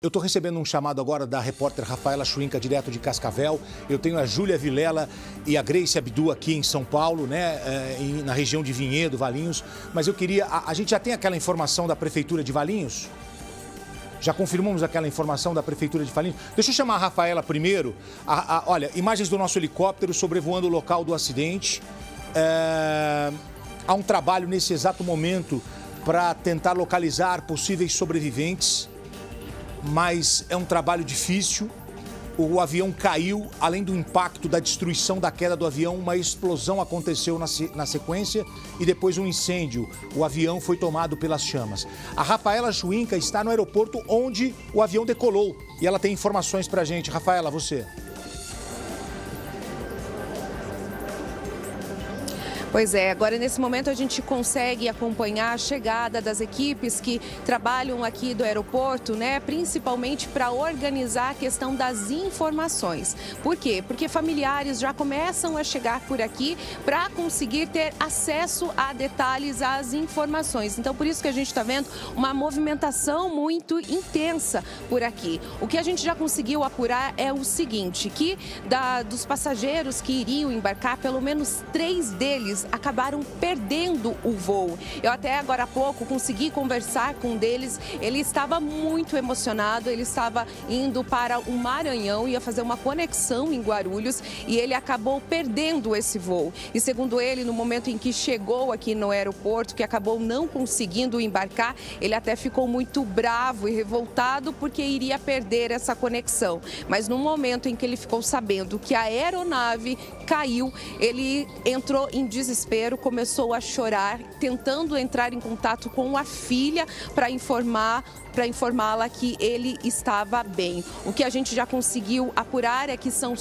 Eu estou recebendo um chamado agora da repórter Rafaela Schwinka, direto de Cascavel. Eu tenho a Júlia Vilela e a Grace Abdu aqui em São Paulo, né, na região de Vinhedo, Valinhos. Mas eu queria... A gente já tem aquela informação da Prefeitura de Valinhos? Já confirmamos aquela informação da Prefeitura de Valinhos? Deixa eu chamar a Rafaela primeiro. Olha, imagens do nosso helicóptero sobrevoando o local do acidente. Há um trabalho nesse exato momento para tentar localizar possíveis sobreviventes, mas é um trabalho difícil. O avião caiu, além do impacto da destruição da queda do avião, uma explosão aconteceu na sequência e depois um incêndio. O avião foi tomado pelas chamas. A Rafaela Schwinka está no aeroporto onde o avião decolou e ela tem informações para a gente. Rafaela, você. Pois é, agora nesse momento a gente consegue acompanhar a chegada das equipes que trabalham aqui do aeroporto, né? Principalmente para organizar a questão das informações. Por quê? Porque familiares já começam a chegar por aqui para conseguir ter acesso a detalhes, às informações. Então, por isso que a gente está vendo uma movimentação muito intensa por aqui. O que a gente já conseguiu apurar é o seguinte, que dos passageiros que iriam embarcar, pelo menos 3 deles acabaram perdendo o voo. Eu até agora há pouco consegui conversar com um deles, ele estava muito emocionado, ele estava indo para o Maranhão, ia fazer uma conexão em Guarulhos e ele acabou perdendo esse voo. E segundo ele, no momento em que chegou aqui no aeroporto, que acabou não conseguindo embarcar, ele até ficou muito bravo e revoltado porque iria perder essa conexão. Mas no momento em que ele ficou sabendo que a aeronave caiu, ele entrou em desespero, começou a chorar, tentando entrar em contato com a filha para informá-la que ele estava bem. O que a gente já conseguiu apurar é que são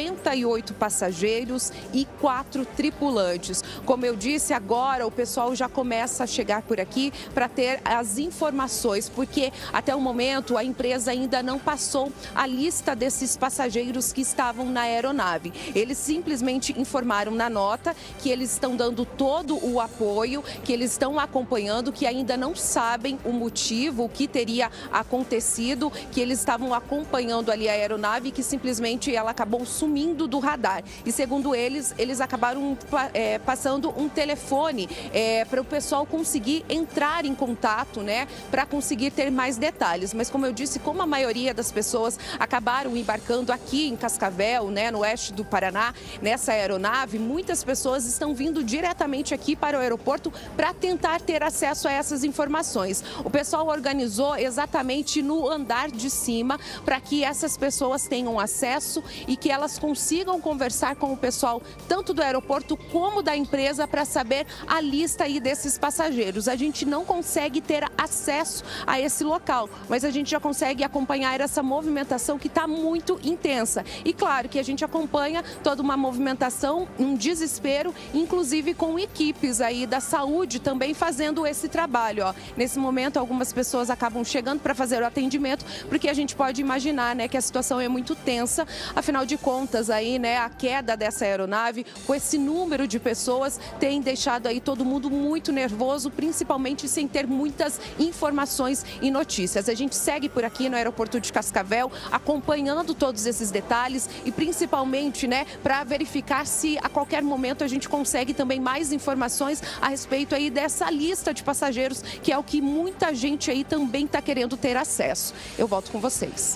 58 passageiros e 4 tripulantes. Como eu disse, agora o pessoal já começa a chegar por aqui para ter as informações, porque até o momento a empresa ainda não passou a lista desses passageiros que estavam na aeronave. Eles simplesmente informaram na nota que eles estão dando todo o apoio, que eles estão acompanhando, que ainda não sabem o motivo, o que teria acontecido, que eles estavam acompanhando ali a aeronave e que simplesmente ela acabou sumindo do radar. E segundo eles acabaram passando um telefone para o pessoal conseguir entrar em contato, né, para conseguir ter mais detalhes. Mas como eu disse, como a maioria das pessoas acabaram embarcando aqui em Cascavel, né, no oeste do Paraná, nessa aeronave, muitas pessoas estão vindo diretamente aqui para o aeroporto para tentar ter acesso a essas informações. O pessoal organizou exatamente no andar de cima para que essas pessoas tenham acesso e que elas consigam conversar com o pessoal tanto do aeroporto como da empresa para saber a lista aí desses passageiros. A gente não consegue ter acesso a esse local, mas a gente já consegue acompanhar essa movimentação que está muito intensa. E claro que a gente acompanha toda uma movimentação, um desespero, inclusive com equipes aí da saúde também fazendo esse trabalho. Nesse momento, algumas pessoas acabam chegando para fazer o atendimento, porque a gente pode imaginar, né, que a situação é muito tensa. Afinal de contas, aí, né, a queda dessa aeronave, com esse número de pessoas, tem deixado aí todo mundo muito nervoso, principalmente sem ter muitas informações e notícias. A gente segue por aqui no aeroporto de Cascavel, acompanhando todos esses detalhes e principalmente, né, para verificar se a qualquer momento a gente consegue também mais informações a respeito aí dessa lista de passageiros, que é o que muita gente aí também está querendo ter acesso. Eu volto com vocês.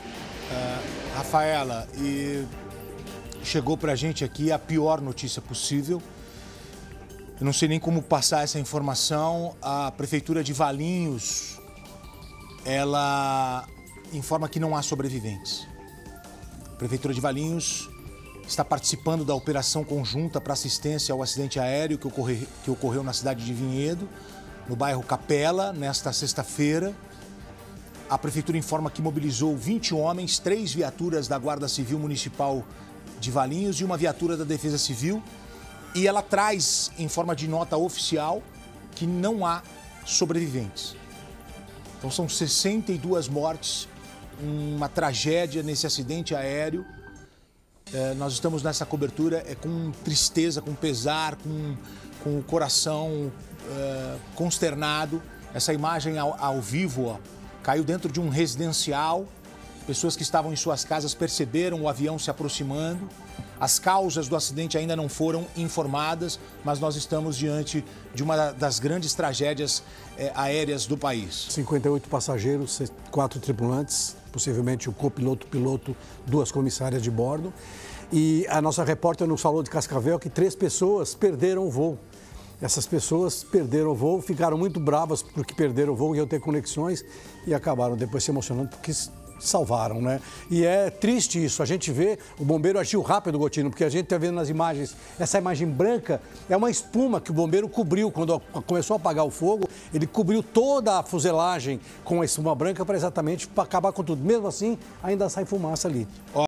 Rafaela, e chegou para a gente aqui a pior notícia possível. Eu não sei nem como passar essa informação. A Prefeitura de Valinhos, ela informa que não há sobreviventes. A Prefeitura de Valinhos está participando da operação conjunta para assistência ao acidente aéreo que ocorreu na cidade de Vinhedo, no bairro Capela, nesta sexta-feira. A Prefeitura informa que mobilizou 20 homens, 3 viaturas da Guarda Civil Municipal de Valinhos e uma viatura da Defesa Civil. E ela traz, em forma de nota oficial, que não há sobreviventes. Então são 62 mortes, uma tragédia nesse acidente aéreo. Nós estamos nessa cobertura com tristeza, com pesar, com o coração consternado. Essa imagem ao vivo, ó, caiu dentro de um residencial Pessoas que estavam em suas casas perceberam o avião se aproximando. As causas do acidente ainda não foram informadas, mas nós estamos diante de uma das grandes tragédias aéreas do país. 58 passageiros, 4 tripulantes, possivelmente o copiloto, piloto, 2 comissárias de bordo. E a nossa repórter nos falou de Cascavel que 3 pessoas perderam o voo. Essas pessoas perderam o voo, ficaram muito bravas porque perderam o voo, iam ter conexões e acabaram depois se emocionando porque salvaram, né? E é triste isso, a gente vê, o bombeiro agiu rápido, Gotino, porque a gente está vendo nas imagens, essa imagem branca é uma espuma que o bombeiro cobriu, quando começou a apagar o fogo, ele cobriu toda a fuselagem com a espuma branca para exatamente acabar com tudo. Mesmo assim, ainda sai fumaça ali.